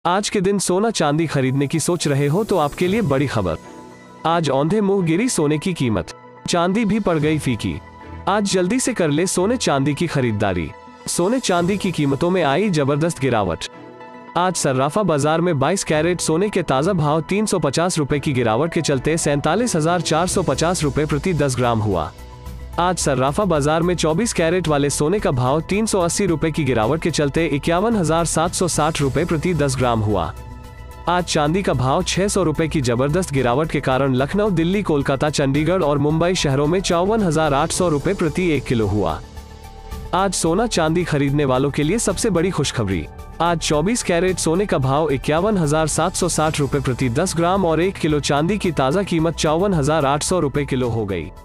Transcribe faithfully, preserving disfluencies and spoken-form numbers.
आज के दिन सोना चांदी खरीदने की सोच रहे हो तो आपके लिए बड़ी खबर। आज औंधे मुंह गिरी सोने की कीमत, चांदी भी पड़ गई फीकी। आज जल्दी से कर ले सोने चांदी की खरीदारी। सोने चांदी की कीमतों में आई जबरदस्त गिरावट। आज सर्राफा बाजार में बाईस कैरेट सोने के ताज़ा भाव तीन सौ पचास रुपए की गिरावट के चलते सैंतालीस हजार चार सौ पचास रुपए प्रति दस ग्राम हुआ। आज सर्राफा बाजार में चौबीस कैरेट वाले सोने का भाव तीन सौ अस्सी रुपए की गिरावट के चलते इक्यावन हजार सात सौ साठ रुपए प्रति दस ग्राम हुआ। आज चांदी का भाव छह सौ रुपए की जबरदस्त गिरावट के कारण लखनऊ, दिल्ली, कोलकाता, चंडीगढ़ और मुंबई शहरों में चौवन हजार आठ सौ रुपए प्रति एक किलो हुआ। आज सोना चांदी खरीदने वालों के लिए सबसे बड़ी खुशखबरी। आज चौबीस कैरेट सोने का भाव इक्यावन हजार सात सौ साठ रुपए प्रति दस ग्राम और एक किलो चांदी की ताज़ा कीमत चौवन हजार आठ सौ रुपए किलो हो गई।